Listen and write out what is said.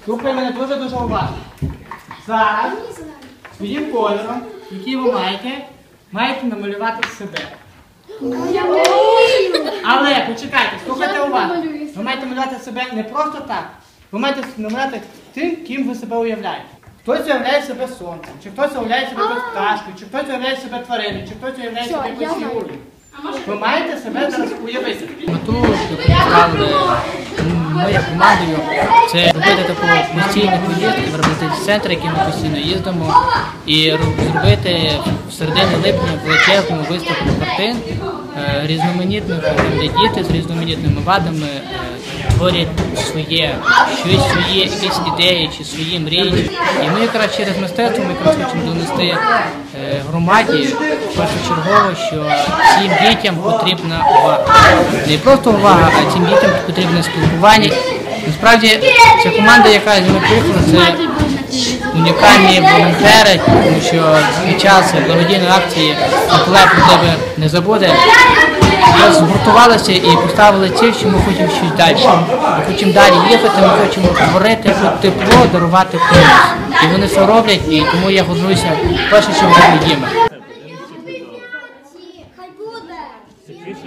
Слухай мене дуже уважно. Зараз своїм кольором, який ви маєте намалювати себе. Але, почекайте, слухайте уважно. Ви маєте малювати себе не просто так. Ви маєте намалювати тим, ким ви себе уявляєте. Хтось уявляє себе сонцем, чи хтось уявляє себе пташкою, чи хтось уявляє себе твариною, чи хтось уявляє себе якоюсь фігурою. Ви маєте себе зараз уявити. Мету, яку поставили ми як командою, це робити таку постійну поїздку в реабілітаційний центр, який ми постійно їздимо, і зробити в середині липня величезну виставку картин різноманітних, де діти з різноманітними вадами творять свої якісь ідеї чи свої мрії. І ми якраз через мистецтво хочемо донести громаді першочергово, що цим дітям потрібна увага. Не просто увага, а цим дітям потрібне спілкування. Насправді, ця команда, яка з ними приїхала, це унікальні волонтери, тому що під час благодійної акції «Миколай про тебе не забуде» згуртувалися і поставили ціль, що ми хочемо щось далі. Ми хочемо далі їхати, ми хочемо творити тепло, дарувати комусь. І вони це роблять, і тому я горжуся перше, що вони їм.